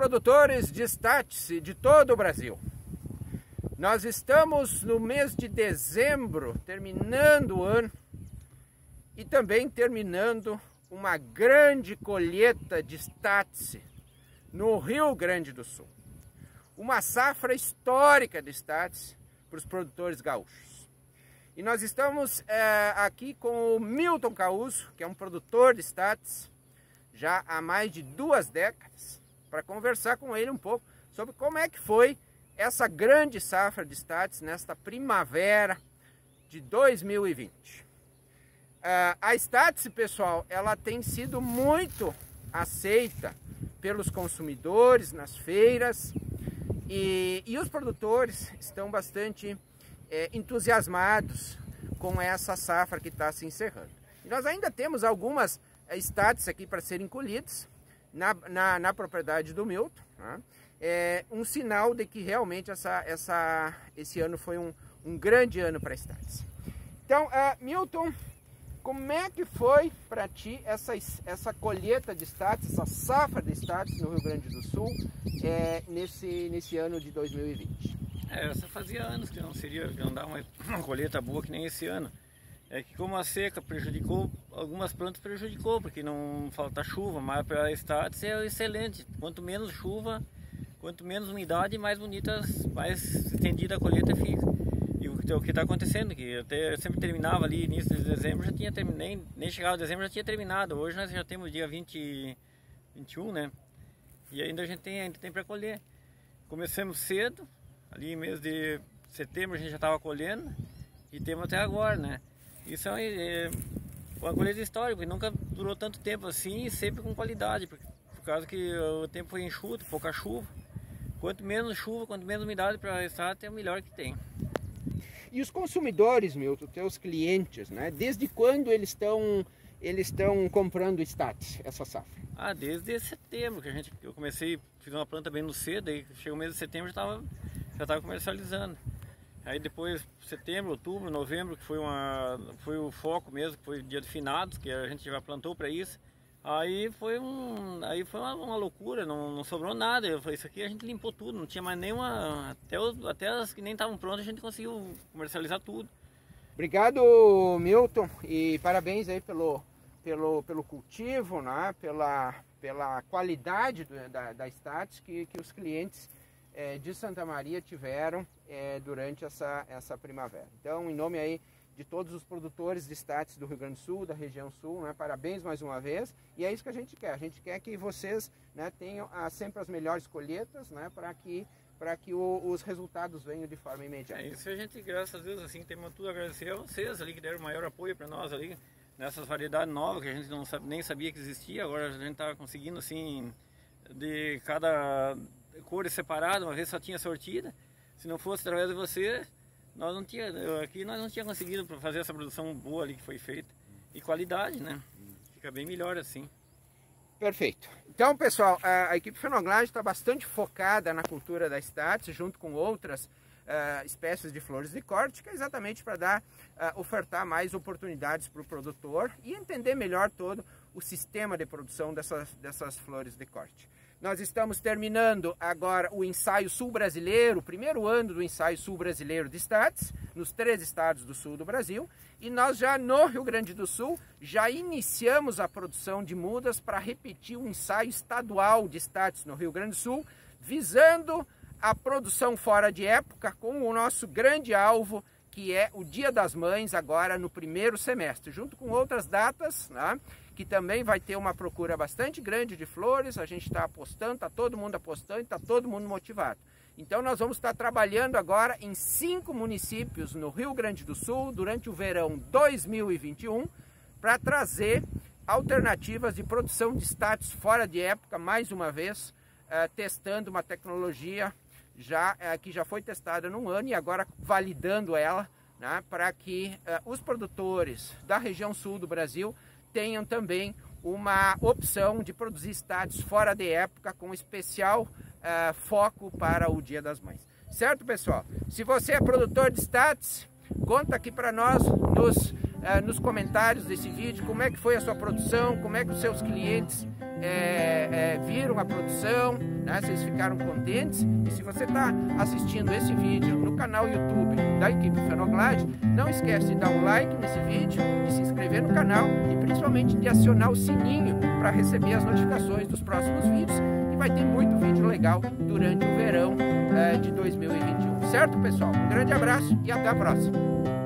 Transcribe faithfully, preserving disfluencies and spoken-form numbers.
produtores de Statis de todo o Brasil. Nós estamos no mês de dezembro, terminando o ano e também terminando uma grande colheita de Statis no Rio Grande do Sul. Uma safra histórica de Statis para os produtores gaúchos. E nós estamos é, aqui com o Milton Causo, que é um produtor de Statis já há mais de duas décadas, para conversar com ele um pouco sobre como é que foi essa grande safra de Statis nesta primavera de dois mil e vinte. Uh, a Statis, pessoal, ela tem sido muito aceita pelos consumidores nas feiras e, e os produtores estão bastante é, entusiasmados com essa safra que está se encerrando. E nós ainda temos algumas Statis aqui para serem colhidas na, na, na propriedade do Milton, né? É um sinal de que realmente essa, essa, esse ano foi um, um grande ano para a Statis. Então, uh, Milton, como é que foi para ti essa, essa colheita de Statis, essa safra de Statis no Rio Grande do Sul é, nesse, nesse ano de dois mil e vinte? É, essa fazia anos que não seria, que não dava uma, uma colheita boa que nem esse ano. É que como a seca prejudicou, algumas plantas prejudicou, porque não falta chuva, mas para a Statis é excelente. Quanto menos chuva, quanto menos umidade, mais bonita, mais estendida a colheita fica. E o que está acontecendo, que até eu sempre terminava ali início de dezembro, já tinha terminado, nem, nem chegava a dezembro já tinha terminado. Hoje nós já temos dia vinte, vinte e um, né? E ainda a gente tem, ainda tem para colher. Começamos cedo, ali mês de setembro a gente já estava colhendo e temos até agora, né? Isso é, é uma colheita histórica, porque nunca durou tanto tempo assim e sempre com qualidade, por, por causa que o tempo foi enxuto, pouca chuva. Quanto menos chuva, quanto menos umidade para a Statis, é o melhor que tem. E os consumidores, Milton, teus clientes, né? Desde quando eles estão eles estão comprando Statis, essa safra? Ah, desde setembro, que a gente, eu comecei, fiz uma planta bem no cedo, aí chegou o mês de setembro já estava já estava comercializando. Aí depois, setembro, outubro, novembro, que foi, uma, foi o foco mesmo, que foi o dia de finados, que a gente já plantou para isso. Aí foi, um, aí foi uma, uma loucura, não, não sobrou nada. Eu falei, isso aqui a gente limpou tudo, não tinha mais nenhuma... Até, os, até as que nem estavam prontas a gente conseguiu comercializar tudo. Obrigado, Milton, e parabéns aí pelo, pelo, pelo cultivo, né? pela, pela qualidade do, da, da Statis que, que os clientes é, de Santa Maria tiveram é, durante essa, essa primavera. Então, em nome aí de todos os produtores de Statis do Rio Grande do Sul, da região sul, né? Parabéns mais uma vez. E é isso que a gente quer. A gente quer que vocês, né, tenham ah, sempre as melhores colheitas, né, para que, para que o, os resultados venham de forma imediata. É isso, a gente, graças a Deus, assim, temos tudo a agradecer a vocês ali que deram maior apoio para nós ali, nessas variedades novas que a gente não sabe, nem sabia que existia. Agora a gente está conseguindo, assim, de cada cor separada, uma vez só tinha sortida. Se não fosse através de você, nós não tinha, aqui nós não tinha conseguido fazer essa produção boa ali que foi feita. E qualidade, né? Fica bem melhor assim. Perfeito. Então, pessoal, a, a equipe Fenoglass está bastante focada na cultura da Statis, junto com outras uh, espécies de flores de corte, que é exatamente para dar, uh, ofertar mais oportunidades para o produtor e entender melhor todo o sistema de produção dessas, dessas flores de corte. Nós estamos terminando agora o ensaio sul brasileiro, o primeiro ano do ensaio sul brasileiro de Statis, nos três estados do sul do Brasil. E nós já no Rio Grande do Sul, já iniciamos a produção de mudas para repetir o ensaio estadual de Statis no Rio Grande do Sul, visando a produção fora de época com o nosso grande alvo, que é o Dia das Mães, agora no primeiro semestre, junto com outras datas, né, que também vai ter uma procura bastante grande de flores. A gente está apostando, está todo mundo apostando, está todo mundo motivado. Então nós vamos estar trabalhando agora em cinco municípios no Rio Grande do Sul, durante o verão dois mil e vinte e um, para trazer alternativas de produção de Statis fora de época, mais uma vez, uh, testando uma tecnologia já, uh, que já foi testada num ano e agora validando ela, né, para que uh, os produtores da região sul do Brasil tenham também uma opção de produzir Statis fora de época, com especial uh, foco para o Dia das Mães. Certo, pessoal? Se você é produtor de Statis, conta aqui para nós nos, uh, nos comentários desse vídeo como é que foi a sua produção, como é que os seus clientes é, é, viram a produção, né? Vocês ficaram contentes. E se você está assistindo esse vídeo no canal YouTube da equipe Fenoglade, não esquece de dar um like nesse vídeo, de se inscrever no canal e principalmente de acionar o sininho para receber as notificações dos próximos vídeos. E vai ter muito vídeo legal durante o verão é, de dois mil e vinte e um. Certo, pessoal? Um grande abraço e até a próxima.